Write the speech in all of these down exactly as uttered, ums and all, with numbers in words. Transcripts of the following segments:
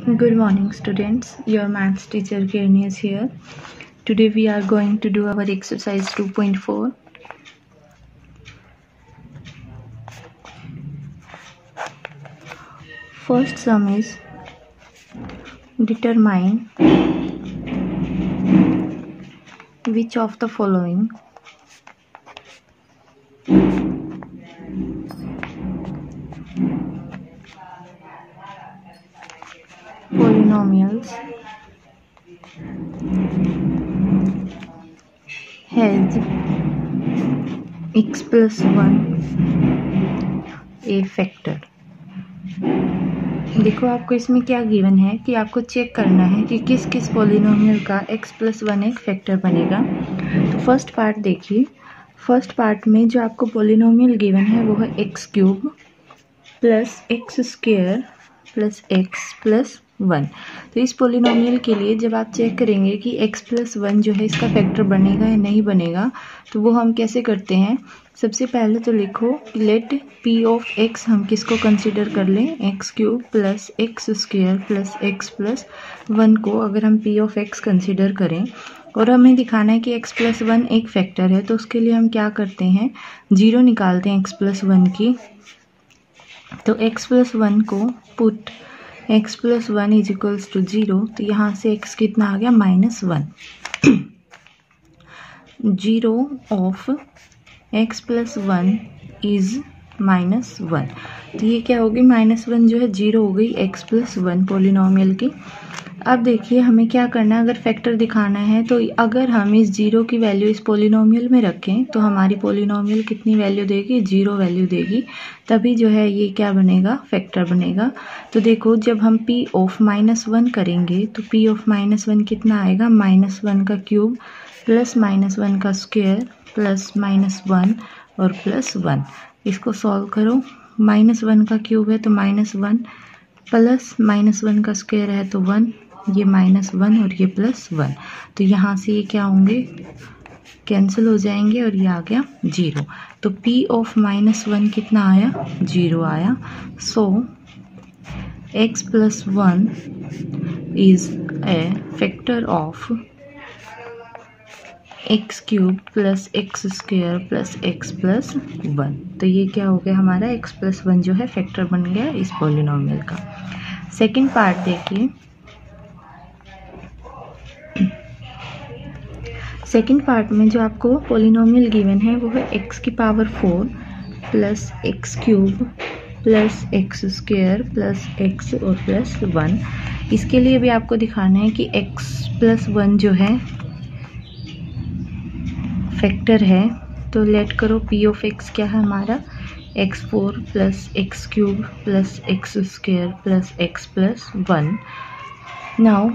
Good morning students, your maths teacher Kirni is here. Today we are going to do our exercise two point four. First sum is determine which of the following polynomials has x plus one a factor. देखो आपको इसमें क्या given है कि आपको check करना है कि किस किस पॉलिनोमियल का x प्लस वन एक फैक्टर बनेगा. तो फर्स्ट पार्ट देखिए. फर्स्ट पार्ट में जो आपको पॉलिनोमियल गिवन है वो है x cube plus x square plus x plus one. तो इस पॉलिनोमियल के लिए जब आप चेक करेंगे कि x प्लस वन जो है इसका फैक्टर बनेगा या नहीं बनेगा, तो वो हम कैसे करते हैं. सबसे पहले तो लिखो लेट p ऑफ x हम किसको कंसीडर कर लें, x cube plus x square plus x plus one को अगर हम p ऑफ x कंसीडर करें और हमें दिखाना है कि x प्लस वन एक फैक्टर है, तो उसके लिए हम क्या करते हैं, जीरो निकालते हैं x प्लस वन की. तो x प्लस वन को put x plus one is equals to zero. तो यहाँ से x कितना आ गया, minus one. Zero of x plus one is minus one. तो ये क्या होगी, माइनस वन जो है जीरो हो गई x प्लस वन पॉलिनोमियल की. अब देखिए हमें क्या करना है, अगर फैक्टर दिखाना है तो अगर हम इस जीरो की वैल्यू इस पॉलिनोमियल में रखें तो हमारी पॉलिनोमियल कितनी वैल्यू देगी, जीरो वैल्यू देगी. तभी जो है ये क्या बनेगा, फैक्टर बनेगा. तो देखो जब हम p ऑफ माइनस वन करेंगे तो p ऑफ माइनस वन कितना आएगा, माइनस वन का क्यूब प्लस माइनस वन का स्क्वायर प्लस माइनस वन और प्लस वन. इसको सॉल्व करो. माइनस वन का क्यूब है तो minus one plus minus one का स्क्वायर है तो वन, ये माइनस वन और ये प्लस वन. तो यहाँ से ये क्या होंगे, कैंसिल हो जाएंगे और ये आ गया जीरो. तो p ऑफ माइनस वन कितना आया, जीरो आया. So x plus one is a factor of x cube plus x square plus x plus one. तो ये क्या हो गया हमारा, x प्लस वन जो है फैक्टर बन गया इस पॉलिनोमियल का. सेकंड पार्ट देखिए. सेकंड पार्ट में जो आपको पॉलिनोमियल गिवन है वो है x की power four plus x cube plus x square plus x और प्लस वन. इसके लिए भी आपको दिखाना है कि x प्लस वन जो है फैक्टर है. तो लेट करो p ऑफ x क्या है हमारा, x four plus x cube plus x square plus x plus one. Now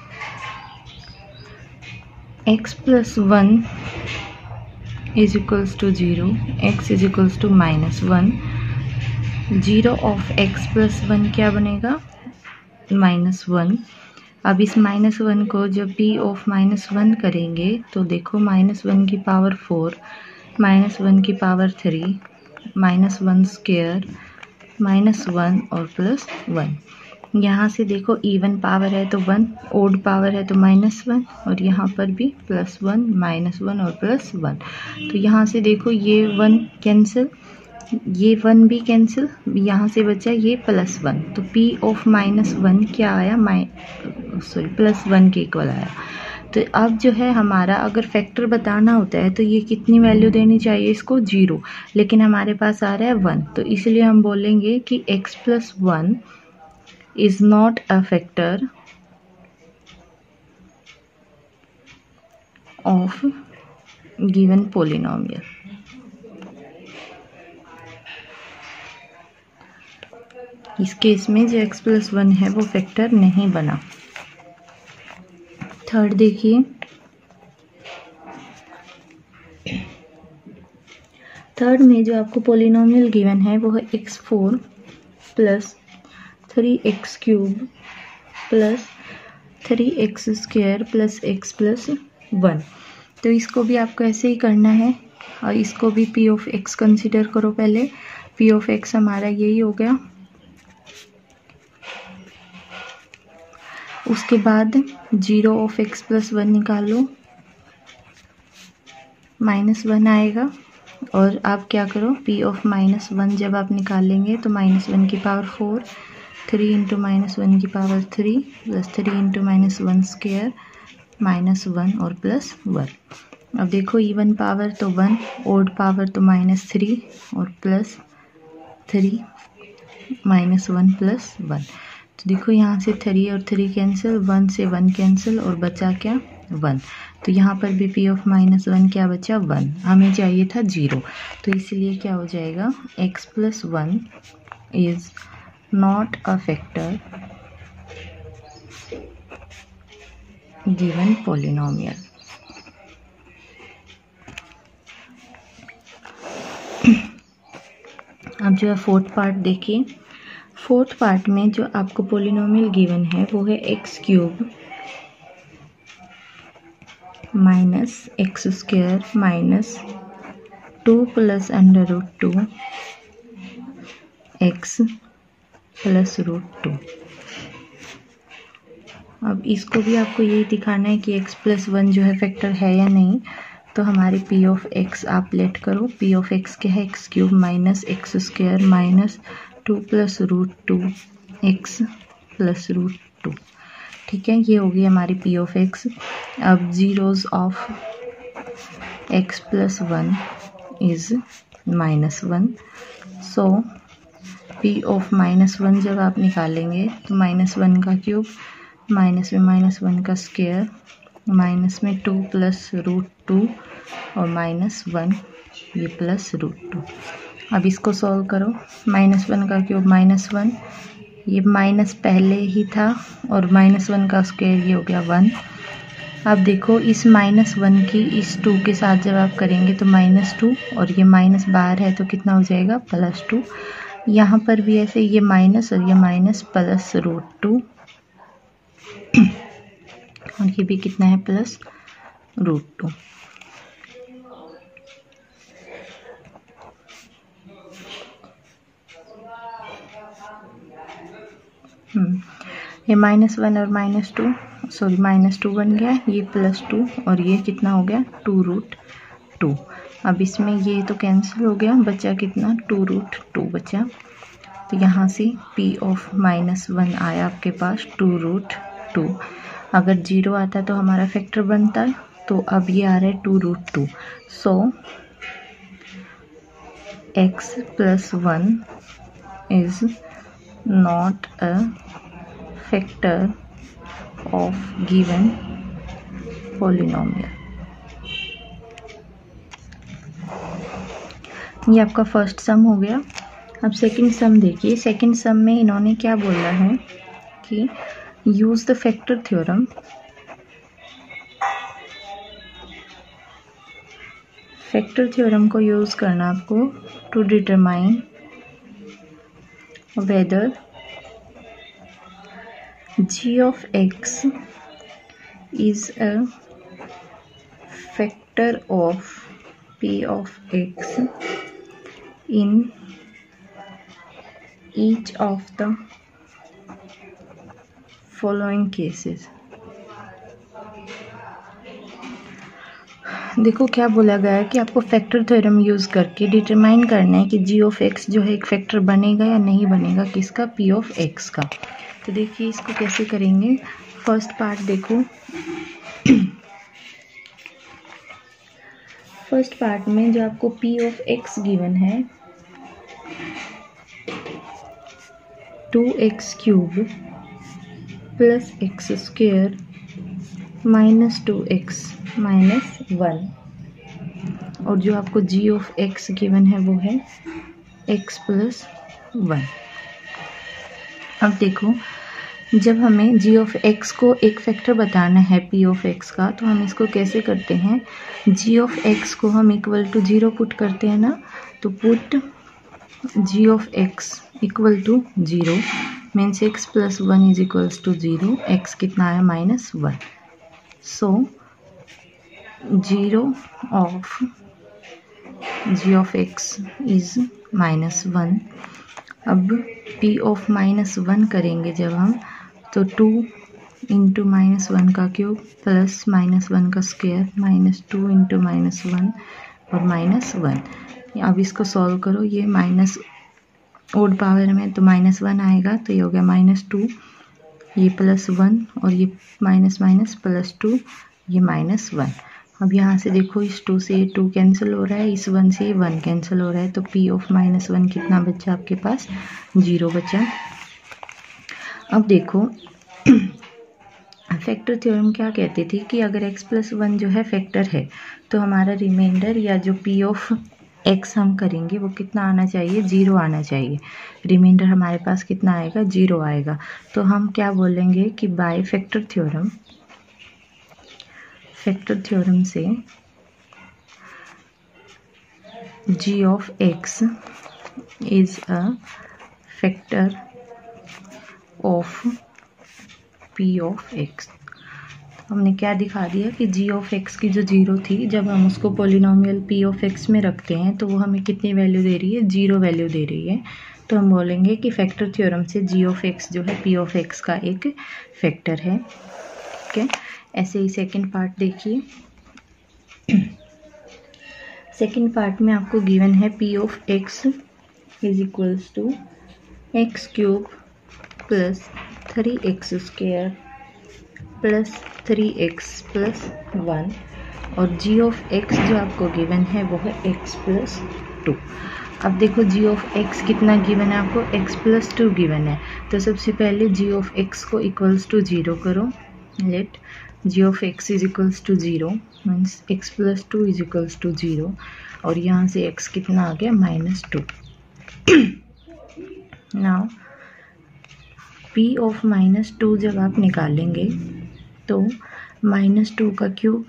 x plus one is equals to zero, x is equals to minus one. Zero of x plus one क्या बनेगा, minus one. अब इस minus one को जब p of minus one करेंगे तो देखो minus one की पावर फोर माइनस वन की power three minus one square minus one और प्लस वन. यहाँ से देखो इवन पावर है तो वन, ओड पावर है तो माइनस वन और यहाँ पर भी प्लस वन माइनस वन और प्लस वन. तो यहाँ से देखो ये वन कैंसिल, ये वन भी कैंसिल, यहाँ से बचा ये प्लस वन. तो p ऑफ माइनस वन क्या आया, माइ सॉरी प्लस वन के इक्वल आया. तो अब जो है हमारा अगर फैक्टर बताना होता है तो ये कितनी वैल्यू देनी चाहिए इसको, जीरो. लेकिन हमारे पास आ रहा है वन, तो इसलिए हम बोलेंगे कि x plus one is not a factor of given polynomial. इस केस में जो x प्लस वन है वो फैक्टर नहीं बना. थर्ड देखिए. थर्ड में जो आपको पॉलिनोमियल गिवन है वो है x four plus three x cube plus three x square plus x plus one. तो इसको भी आपको ऐसे ही करना है और इसको भी p ऑफ x कंसीडर करो. पहले p ऑफ x हमारा यही हो गया उसके बाद zero of x plus one निकाल लो, माइनस वन आएगा। और आप क्या करो, पी ऑफ माइनस वन जब आप निकालेंगे तो माइनस वन की power four, three into minus one की power three plus three into minus one square minus one और प्लस वन। अब देखो इवन पावर तो वन, ओड पावर तो माइनस थ्री और plus three minus one plus one. तो देखो यहाँ से थ्री और थ्री कैंसिल, वन से वन कैंसिल और बचा क्या, वन। तो यहाँ पर भी पी ऑफ माइनस वन क्या बचा, वन। हमें चाहिए था जीरो, तो इसलिए क्या हो जाएगा, x plus one is not a factor given polynomial. अब जो है फोर्थ पार्ट देखिए। फोर्थ पार्ट में जो आपको पॉलिनोमियल गिवन है वो है x cube minus x square minus two plus under root two x plus root two. अब इसको भी आपको यही दिखाना है कि एक्स प्लस वन जो है फैक्टर है या नहीं। तो हमारी पी ऑफ एक्स आप लेट करो, पी ऑफ एक्स क्या है, x cube minus x square minus two plus root two x plus root two. ठीक है, ये होगी हमारी पी ऑफ एक्स। अब zeros of x plus one is minus one. So P of minus one जब आप निकालेंगे तो माइनस वन का क्यूब माइनस में माइनस वन का स्क्वायर माइनस में टू प्लस रूट टू और माइनस वन ये प्लस रूट टू। अब इसको सॉल्व करो, माइनस वन का क्यूब माइनस वन, ये माइनस पहले ही था और माइनस वन का स्क्वायर ये हो गया वन। अब देखो इस माइनस वन की इस टू के साथ जब आप करेंगे तो माइनस टू और ये माइनस बाहर है तो कितना हो जाएगा, प्लस टू। यहाँ पर भी ऐसे ये माइनस और ये माइनस प्लस रूट टू और ये भी कितना है, प्लस रूट टू। हम्म ये माइनस वन और minus two, sorry minus two बन गया, ये प्लस टू और ये कितना हो गया, टू रूट टू। अब इसमें ये तो कैंसिल हो गया, बचा कितना, टू रूट टू बचा। तो यहाँ से पी ऑफ माइनस वन आया आपके पास टू रूट टू। अगर जीरो आता तो हमारा फैक्टर बनता है, तो अब ये आ रहा है two root two. So x plus one is not a factor of given polynomial. ये आपका फर्स्ट सम हो गया। अब सेकंड सम देखिए। सेकंड सम में इन्होंने क्या बोला है कि use the factor theorem factor theorem को यूज करना आपको to determine whether g of x is a factor of p of x in each of the following cases। देखो क्या बोला गया है कि आपको फैक्टर थ्योरम यूज करके डिटरमाइन करना है कि g of x जो है एक फैक्टर बनेगा या नहीं बनेगा, किसका, p of x का। तो देखिए इसको कैसे करेंगे। फर्स्ट पार्ट देखो, फर्स्ट पार्ट में जो आपको p ऑफ x गिवन है two x cube plus x square minus two x minus one, और जो आपको g ऑफ x गिवन है वो है x प्लस वन। अब देखो जब हमें g ऑफ x को एक फैक्टर बताना है p ऑफ x का, तो हम इसको कैसे करते हैं, g ऑफ x को हम इक्वल टू जीरो पुट करते हैं ना। तो put g of x equal to zero means x plus one is equals to zero, x कितना आया, minus one. So zero of g of x is minus one. अब p of minus one करेंगे जब हम, तो two into minus one का cube plus minus one का square minus two into minus one और माइनस वन। अब इसको सॉल्व करो, ये माइनस ओड पावर में तो माइनस वन आएगा, तो ये हो गया माइनस टू, ये प्लस वन और ये माइनस माइनस प्लस टू, ये माइनस वन। अब यहाँ से देखो इस टू से ये टू कैंसिल हो रहा है, इस वन से ये वन कैंसिल हो रहा है, तो पी ऑफ माइनस वन कितना बचा आपके पास, जीरो बचा। अब देखो फैक्टर थ्योरम क्या कहती थी कि अगर x प्लस वन जो है फैक्टर है तो हमारा रिमाइंडर या जो p ऑफ x हम करेंगे वो कितना आना चाहिए, जीरो आना चाहिए। रिमाइंडर हमारे पास कितना आएगा, जीरो आएगा। तो हम क्या बोलेंगे कि by factor theorem, factor theorem से g of x is a factor of p of x। हमने क्या दिखा दिया कि g ऑफ x की जो जीरो थी, जब हम उसको पोलिनोमियल p ऑफ x में रखते हैं तो वो हमें कितनी वैल्यू दे रही है, जीरो वैल्यू दे रही है। तो हम बोलेंगे कि फैक्टर थ्योरम से g ऑफ x जो है p ऑफ x का एक फैक्टर है। ठीक है, ऐसे ही सेकंड पार्ट देखिए। सेकंड पार्ट में आपको गिवन है p of x is equals to x cube plus three x square plus three x plus one और g ऑफ x जो आपको गिवन है वो है x प्लस टू। अब देखो g ऑफ x कितना गिवन है आपको, x प्लस टू गिवन है। तो सबसे पहले g ऑफ x को इक्वल्स टू जीरो करो। Let g of x is equals to zero means x plus two is equals to zero और यहाँ से x कितना आ गया, minus two. Now p of minus two जब आप निकालेंगे तो माइनस टू का cube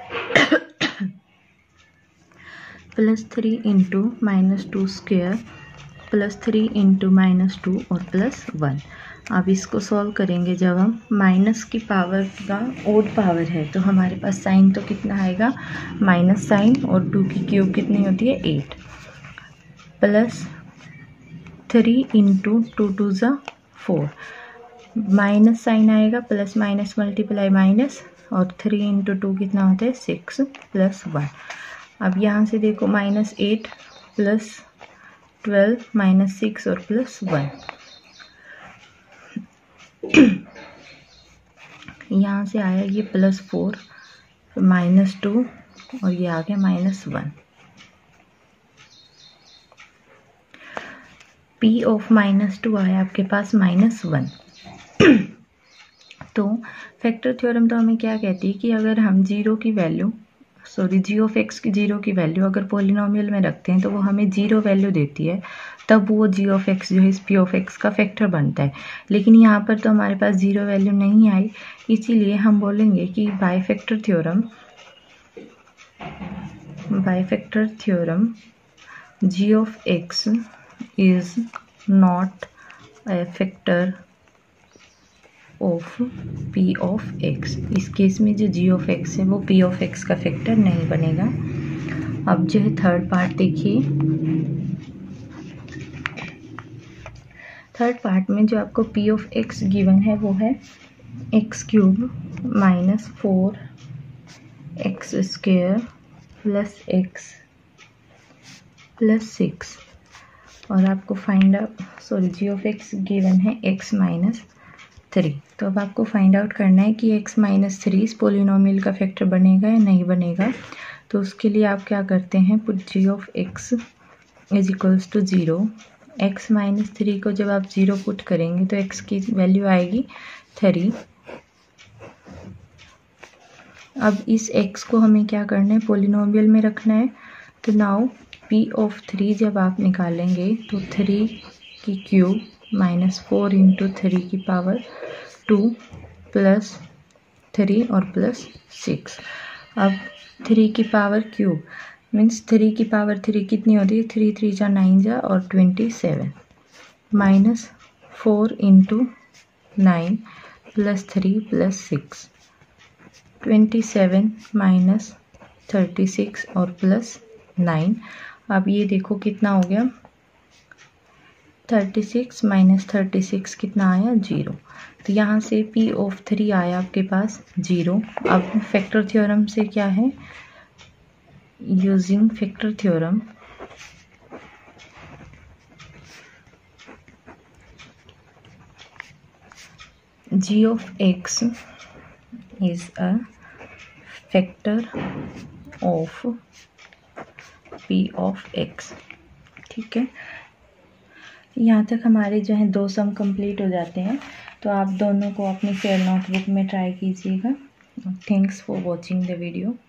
plus three into minus two square plus three into minus two और प्लस वन। अब इसको सॉल्व करेंगे, जब हम माइनस की पावर का ओड पावर है तो हमारे पास साइन तो कितना आएगा, माइनस साइन, और टू की क्यूब कितनी होती है, eight, plus three into two two ज़ा फोर, माइनस साइन आएगा, प्लस माइनस मल्टीप्लाई माइनस, और थ्री इंटू टू कितना होता है, सिक्स प्लस वन। अब यहाँ से देखो minus eight plus twelve minus six और प्लस वन। यहाँ से आया ये प्लस फोर माइनस टू और ये आ गया minus one. p of minus two आया आपके पास माइनस वन। तो फैक्टर थ्योरम तो हमें क्या कहती है कि अगर हम जीरो की value sorry g of x की जीरो की वैल्यू अगर पोलिनोमियल में रखते हैं तो वो हमें जीरो वैल्यू देती है, तब वो जी ऑफ एक्स जो है इस पी ऑफ एक्स का फैक्टर बनता है। लेकिन यहाँ पर तो हमारे पास जीरो वैल्यू नहीं आई, इसीलिए हम बोलेंगे कि by factor theorem by factor theorem g of x is not a factor of p of x। इस केस में जो g ऑफ x है वो p ऑफ x का फैक्टर नहीं बनेगा। अब जो है थर्ड पार्ट देखिए। थर्ड पार्ट में जो आपको p ऑफ x गिवन है वो है x cube minus four x square plus x plus six, और आपको find out sorry g of x given है x माइनस थ्री। तो अब आपको फाइंड आउट करना है कि x माइनस थ्री इस पोलिनोमियल का फैक्टर बनेगा या नहीं बनेगा। तो उसके लिए आप क्या करते हैं, put g of x is equals to zero. X minus three को जब आप ज़ीरो पुट करेंगे तो x की वैल्यू आएगी थ्री। अब इस x को हमें क्या करना है, पोलिनोमियल में रखना है। तो नाउ p ऑफ थ्री जब आप निकालेंगे तो थ्री की cube minus four into three की पावर टू प्लस थ्री और प्लस सिक्स। अब थ्री की पावर क्यूब मीन्स थ्री की पावर थ्री कितनी होती है, थ्री थ्री जा नाइन जा और twenty seven, minus four into nine plus three plus six, twenty seven minus thirty six और प्लस नाइन। अब ये देखो कितना हो गया, thirty six minus thirty six कितना आया, जीरो। तो यहाँ से पी ऑफ थ्री आया आपके पास जीरो। अब फैक्टर थ्योरम से क्या है, using factor theorem g of x is a factor of p of x। ठीक है, यहाँ तक हमारे जो है दो सम कंप्लीट हो जाते हैं। तो आप दोनों को अपनी फेयर नोटबुक में ट्राई कीजिएगा। Thanks for watching the video.